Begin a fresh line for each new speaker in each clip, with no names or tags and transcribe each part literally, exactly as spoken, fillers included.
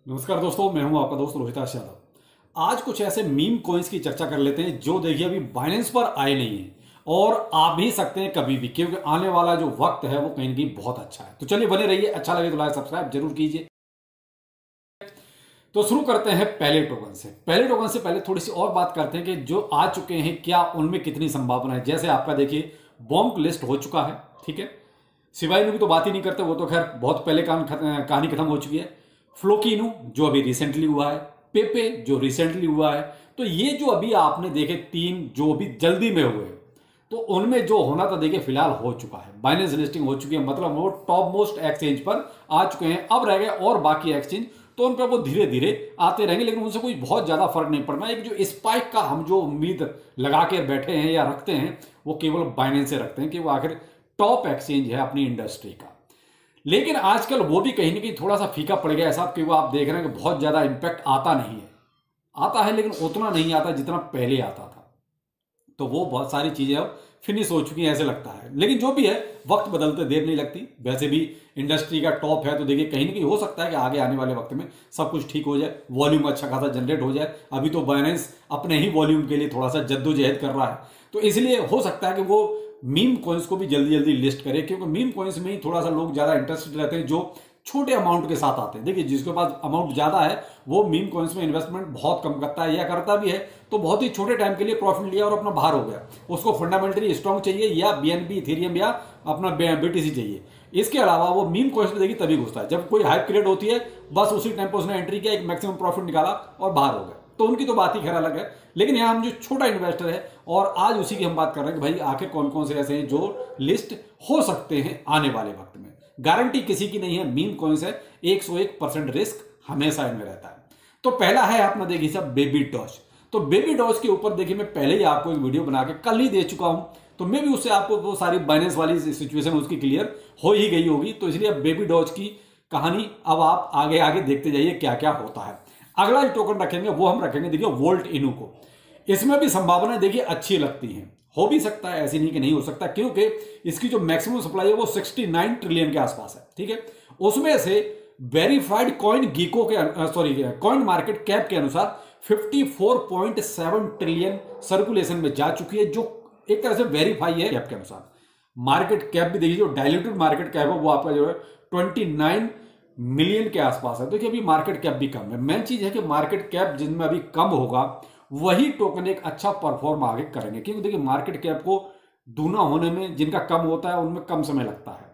नमस्कार दोस्तों, मैं हूं आपका दोस्त रोहिताश यादव। आज कुछ ऐसे मीम कॉइन्स की चर्चा कर लेते हैं जो देखिए अभी बाइनेंस पर आए नहीं है और आ भी सकते हैं कभी भी, क्योंकि आने वाला जो वक्त है वो कहीं ना कहीं बहुत अच्छा है। तो चलिए बने रहिए, अच्छा लगे तो लाइक सब्सक्राइब जरूर कीजिए। तो शुरू करते हैं पहले टोकन से। पहले टोकन से पहले थोड़ी सी और बात करते हैं कि जो आ चुके हैं क्या उनमें कितनी संभावना है। जैसे आपका देखिए बॉन्क लिस्ट हो चुका है, ठीक है। शिबाइनू की तो बात ही नहीं करते, वो तो खैर बहुत पहले कहानी खत्म हो चुकी है। फ्लोकिनू जो अभी रिसेंटली हुआ है, पेपे जो रिसेंटली हुआ है। तो ये जो अभी आपने देखे तीन जो अभी जल्दी में हुए, तो उनमें जो होना था देखिए फिलहाल हो चुका है। बाइनेंस लिस्टिंग हो चुकी है, मतलब वो टॉप मोस्ट एक्सचेंज पर आ चुके हैं। अब रह गए और बाकी एक्सचेंज, तो उन पर वो धीरे धीरे आते रहेंगे, लेकिन उनसे कोई बहुत ज्यादा फर्क नहीं पड़ना। एक जो स्पाइक का हम जो उम्मीद लगा के बैठे हैं या रखते हैं, वो केवल बाइनेंस से रखते हैं कि वो आखिर टॉप एक्सचेंज है अपनी इंडस्ट्री का। लेकिन आजकल वो भी कहीं ना कहीं थोड़ा सा फीका पड़ गया है साहब, कि वो आप देख रहे हैं कि बहुत ज्यादा इंपैक्ट आता नहीं है। आता है लेकिन उतना नहीं आता जितना पहले आता था। तो वो बहुत सारी चीजें अब फिनिश हो चुकी हैं ऐसे लगता है। लेकिन जो भी है, वक्त बदलते देर नहीं लगती। वैसे भी इंडस्ट्री का टॉप है, तो देखिए कहीं ना कहीं हो सकता है कि आगे आने वाले वक्त में सब कुछ ठीक हो जाए, वॉल्यूम अच्छा खासा जनरेट हो जाए। अभी तो बाइनेंस अपने ही वॉल्यूम के लिए थोड़ा सा जद्दोजहद कर रहा है, तो इसलिए हो सकता है कि वो मीम कॉइन्स को भी जल्दी जल्दी लिस्ट करे, क्योंकि मीम कॉइन्स में ही थोड़ा सा लोग ज्यादा इंटरेस्टेड रहते हैं जो छोटे अमाउंट के साथ आते हैं। देखिए जिसके पास अमाउंट ज्यादा है वो मीम कॉइन्स में इन्वेस्टमेंट बहुत कम करता है, या करता भी है तो बहुत ही छोटे टाइम के लिए प्रॉफिट लिया और अपना बाहर हो गया। उसको फंडामेंटली स्ट्रॉन्ग चाहिए, या बीएनबी इथेरियम या अपना बीटीसी चाहिए। इसके अलावा वो मीम कॉइन्स में देखिए तभी घुसता है जब कोई हाइप क्रिएट होती है, बस उसी टाइम पर उसने एंट्री किया, एक मैक्सिमम प्रॉफिट निकाला और बाहर हो गया। तो उनकी तो बात ही खैर अलग है। लेकिन यहाँ हम जो छोटा इन्वेस्टर है, और आज उसी की हम बात कर रहे हैं कि भाई आखिर कौन कौन से ऐसे हैं जो लिस्ट हो सकते हैं आने वाले वक्त में। गारंटी किसी की नहीं है, मीम कॉइन्स है, एक सौ एक परसेंट रिस्क हमेशा इनमें रहता है। तो पहला है अपना देखिए सब बेबी डॉज। तो बेबी डॉज के ऊपर देखिए मैं पहले ही आपको एक वीडियो बना के कल ही दे चुका हूं, तो मैं भी उससे आपको वो सारी बाइनेंस वाली सिचुएशन उसकी क्लियर हो ही गई होगी। तो इसलिए अब बेबी डॉज की कहानी अब आप आगे आगे देखते जाइए क्या क्या होता है। अगला जो टोकन रखेंगे वो हम रखेंगे देखिए वोल्ट इनू को। इसमें भी संभावना देखिए अच्छी लगती है, हो भी सकता है, ऐसी नहीं कि नहीं हो सकता, क्योंकि इसकी जो मैक्सिमम सप्लाई है वो उनहत्तर ट्रिलियन के आसपास है, ठीक है। उसमें से वेरीफाइड कॉइन गीको के सॉरी कॉइन मार्केट कैप के अनुसार चौवन पॉइंट सात ट्रिलियन सर्कुलेशन में जा चुकी है, जो एक तरह से वेरीफाई है कैप के अनुसार। मार्केट कैप भी देखिए, जो डायल्यूटेड मार्केट कैप है वो आपका जो है उनतीस मिलियन के आसपास है। देखिए अभी मार्केट कैप भी कम है। मेन चीज है कि मार्केट कैप जिनमें अभी कम होगा वही टोकन एक अच्छा परफॉर्म आगे करेंगे, क्योंकि देखिए मार्केट कैप को दूना होने में जिनका कम होता है उनमें कम समय लगता है,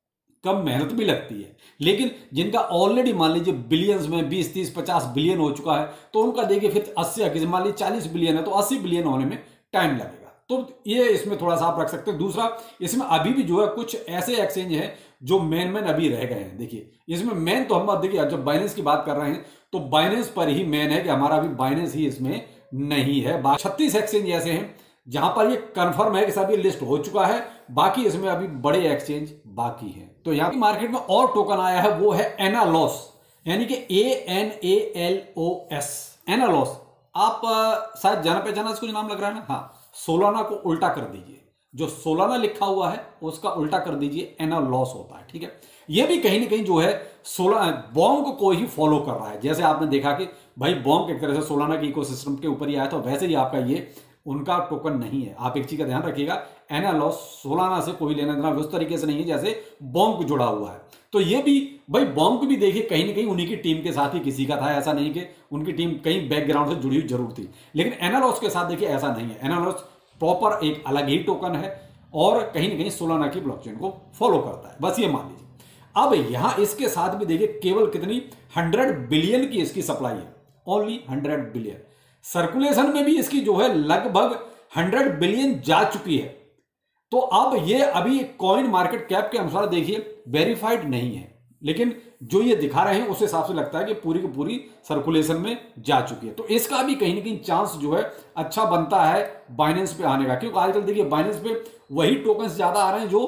कम मेहनत भी लगती है। लेकिन जिनका ऑलरेडी मान लीजिए बिलियंस में बीस तीस पचास बिलियन हो चुका है, तो उनका देखिए फिर अस्सी अगर मान लीजिए चालीस बिलियन है तो अस्सी बिलियन होने में टाइम लगेगा। तो ये इसमें थोड़ा सा आप रख सकते हैं। दूसरा, इसमें अभी भी जो है कुछ ऐसे एक्सचेंज हैं जो मेन मेन अभी रह गए हैं। देखिए इसमें मेन तो हम देखिए जब बाइनेंस की बात कर रहे हैं तो बाइनेंस पर ही मेन है कि हमारा अभी बाइनेंस ही इसमें नहीं है। छत्तीस एक्सचेंज ऐसे हैं जहां पर ये कंफर्म है कि सब ये लिस्ट हो चुका है, बाकी इसमें अभी बड़े एक्सचेंज बाकी हैं। तो यहां की मार्केट में और टोकन आया है, वो है एनालॉस, यानी कि A N A L O S, Analos. आप शायद जाना पहचाना इसको नाम लग रहा है ना, हाँ। सोलाना को उल्टा कर दीजिए, जो सोलाना लिखा हुआ है उसका उल्टा कर दीजिए, एनालॉस होता है, ठीक है। ये भी कहीं ना कहीं जो है सोला बॉन्क को ही फॉलो कर रहा है। जैसे आपने देखा कि भाई बॉन्क एक तरह से सोलाना के इकोसिस्टम के ऊपर ही आया था, वैसे ही आपका ये उनका टोकन नहीं है। आप एक चीज का ध्यान रखिएगा, एनालॉस सोलाना से कोई लेना देना उस तरीके से नहीं है जैसे बॉन्क जुड़ा हुआ है। तो ये भी भाई बॉन्क भी देखिए कहीं ना कहीं उन्हीं की टीम के साथ ही किसी का था, ऐसा नहीं कि उनकी टीम कहीं बैकग्राउंड से जुड़ी हुई जरूर थी। लेकिन एनालॉस के साथ देखिए ऐसा नहीं है। एनालॉस प्रॉपर एक अलग ही टोकन है और कहीं ना कहीं सोलाना की ब्लॉकचेन को फॉलो करता है, बस ये मान लीजिए। अब यहां इसके साथ भी देखिए केवल कितनी हंड्रेड बिलियन की इसकी सप्लाई है, ओनली हंड्रेड बिलियन। सर्कुलेशन में भी इसकी जो है लगभग हंड्रेड बिलियन जा चुकी है। तो अब ये अभी कॉइन मार्केट कैप के अनुसार देखिए वेरीफाइड नहीं है, लेकिन जो ये दिखा रहे हैं उस हिसाब से लगता है कि पूरी की पूरी सर्कुलेशन में जा चुकी है। तो इसका भी कहीं ना कहीं चांस जो है अच्छा बनता है बाइनेंस पे आने का, क्योंकि आजकल देखिए बाइनेंस पे वही टोकन्स ज्यादा आ रहे हैं जो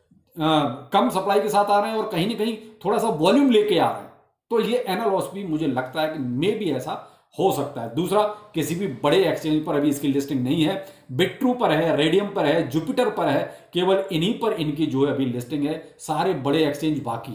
आ, कम सप्लाई के साथ आ रहे हैं और कहीं ना कहीं थोड़ा सा वॉल्यूम लेके आ रहे हैं। तो ये एनालॉस भी मुझे लगता है कि मे भी ऐसा हो सकता है। दूसरा, किसी भी बड़े एक्सचेंज पर अभी इसकी लिस्टिंग नहीं है। बिट्रू पर है, रेडियम पर है, जुपिटर पर है, केवल इन्हीं पर इनकी जो है अभी लिस्टिंग है। सारे बड़े एक्सचेंज बाकी हैं।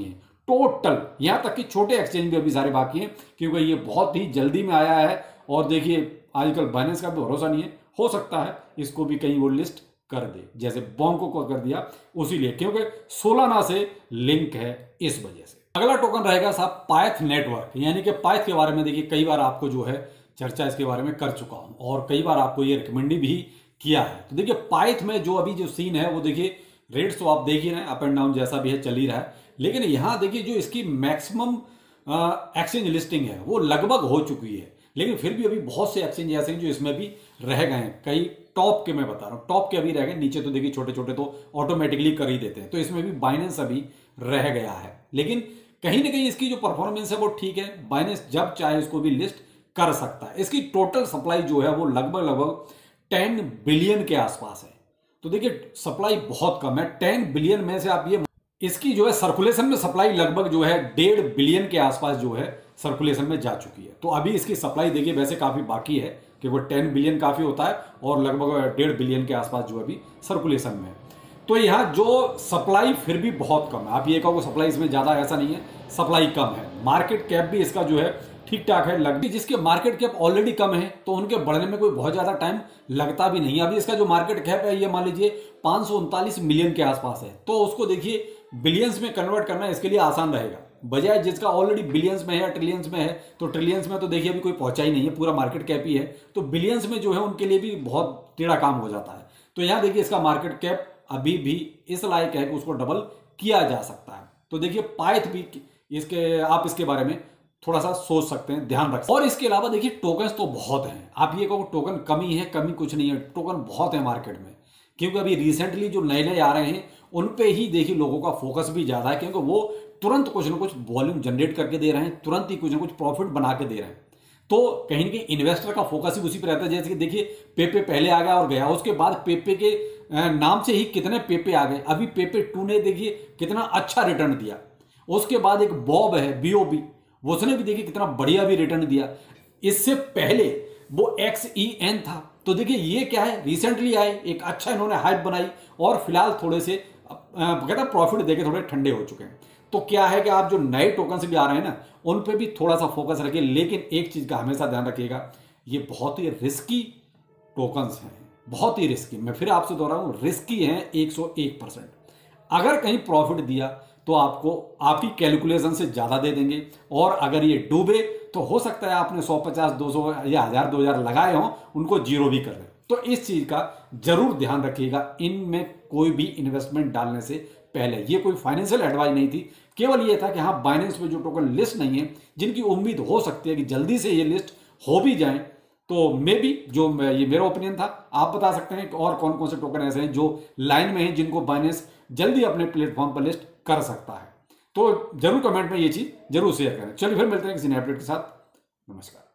टोटल, यहां तक कि छोटे एक्सचेंज भी अभी सारे बाकी हैं, क्योंकि ये बहुत ही जल्दी में आया है। और देखिए आजकल बाइनेंस का भी भरोसा नहीं है, हो सकता है इसको भी कहीं वो लिस्ट कर दे, जैसे बॉन्को को कर दिया उसी लिए, क्योंकि सोलाना से लिंक है इस वजह से। अगला टोकन रहेगा साहब पाइथ नेटवर्क, यानी कि पाइथ के बारे में देखिए कई बार आपको जो है चर्चा इसके बारे में कर चुका हूं और कई बार आपको ये रिकमेंड भी किया है। तो देखिए पाइथ में जो अभी जो सीन है वो देखिए रेट्स तो आप देख ही रहे हैं, अप एंड डाउन जैसा भी है चल ही रहा है, लेकिन यहां देखिए जो इसकी मैक्सिमम एक्सचेंज लिस्टिंग है वो लगभग हो चुकी है, लेकिन फिर भी अभी बहुत से एक्सचेंज ऐसे हैं जो इसमें भी रह गए हैं। कई टॉप के मैं बता रहा हूं, टॉप के अभी रह गए, नीचे तो देखिए छोटे छोटे तो ऑटोमेटिकली कर ही देते हैं, तो इसमें भी बाइनेंस अभी रह गया है। लेकिन कहीं ना कहीं इसकी जो परफॉर्मेंस है वो ठीक है, बाइनेंस जब चाहे इसको भी लिस्ट कर सकता है। इसकी टोटल सप्लाई जो है वो लगभग लगभग टेन बिलियन के आसपास है। तो देखिए सप्लाई बहुत कम है, टेन बिलियन में से आप ये, इसकी जो है सर्कुलेशन में सप्लाई लगभग जो है डेढ़ बिलियन के आसपास जो है सर्कुलेशन में जा चुकी है। तो अभी इसकी सप्लाई देखिए वैसे काफी बाकी है, कि वो टेन बिलियन काफी होता है और लगभग डेढ़ बिलियन के आसपास जो अभी सर्कुलेशन में है। तो यहाँ जो सप्लाई फिर भी बहुत कम है, आप ये कहो सप्लाई इसमें ज्यादा, ऐसा नहीं है, सप्लाई कम है। मार्केट कैप भी इसका जो है ठीक ठाक है, लगती जिसके मार्केट कैप ऑलरेडी कम है तो उनके बढ़ने में कोई बहुत ज्यादा टाइम लगता भी नहीं है। अभी इसका जो मार्केट कैप है ये मान लीजिए पांच सौ उनतालीस मिलियन के आसपास है, तो उसको देखिए बिलियंस में कन्वर्ट करना इसके लिए आसान रहेगा, बजाय जिसका ऑलरेडी बिलियंस में है या ट्रिलियंस में है। तो ट्रिलियंस में तो देखिए अभी कोई पहुंचा ही नहीं है, पूरा मार्केट कैप ही है, तो बिलियंस में जो है उनके लिए भी बहुत टेढ़ा काम हो जाता है। तो यहां देखिए इसका मार्केट कैप अभी भी इस लायक है कि उसको डबल किया जा सकता है। तो देखिए पाइथ भी इसके, आप इसके बारे में थोड़ा सा सोच सकते हैं, ध्यान रख सकते हैं। और इसके अलावा देखिए टोकन्स तो बहुत हैं, आप ये कहो टोकन कमी है, कमी कुछ नहीं है, टोकन बहुत है मार्केट में, क्योंकि अभी रिसेंटली जो नए नए आ रहे हैं उन पे ही देखिए लोगों का फोकस भी ज्यादा है, क्योंकि वो तुरंत कुछ ना कुछ वॉल्यूम जनरेट करके दे रहे हैं, तुरंत ही कुछ ना कुछ प्रॉफिट बना के दे रहे हैं। तो कहीं ना कहीं इन्वेस्टर का फोकस ही उसी पर रहता है। जैसे कि देखिए पेपे पहले आ गया और गया, उसके बाद पेपे के नाम से ही कितने पेपे आ गए। अभी पेपे टू ने देखिए कितना अच्छा रिटर्न दिया, उसके बाद एक बॉब है बीओबी, उसने भी देखिए कितना बढ़िया भी रिटर्न दिया। इससे पहले वो एक्स ई एन था, तो देखिए ये क्या है, रिसेंटली आए, एक अच्छा इन्होंने हाइप बनाई और फिलहाल थोड़े से कहता प्रॉफिट देके थोड़े ठंडे हो चुके हैं। तो क्या है कि आप जो नए टोकन से भी आ रहे हैं ना, उन पे भी थोड़ा सा फोकस रखिए, लेकिन एक चीज का हमेशा ध्यान रखिएगा, ये बहुत ही रिस्की टोकन्स हैं, बहुत ही रिस्की। मैं फिर आपसे दोहराऊं, रिस्की हैं एक सौ एक परसेंट। अगर कहीं प्रॉफिट दिया तो आपको आपकी कैलकुलेशन से ज्यादा दे देंगे, और अगर ये डूबे तो हो सकता है आपने सौ पचास दो सौ या हजार दो हजार लगाए हों, उनको जीरो भी कर दें। तो इस चीज का जरूर ध्यान रखिएगा, इनमें कोई भी इन्वेस्टमेंट डालने से पहले। ये कोई फाइनेंशियल एडवाइस नहीं थी, केवल ये था कि हाँ बाइनेंस पे जो टोकन लिस्ट नहीं है, जिनकी उम्मीद हो सकती है कि जल्दी से ये लिस्ट हो भी जाए, तो मे बी, जो ये मेरा ओपिनियन था, आप बता सकते हैं कि और कौन कौन से टोकन ऐसे हैं जो लाइन में हैं, जिनको बाइनेंस जल्दी अपने प्लेटफॉर्म पर लिस्ट कर सकता है। तो जरूर कमेंट में ये चीज जरूर शेयर करें। चलिए फिर मिलते हैं किसी नए अपडेट के साथ। नमस्कार।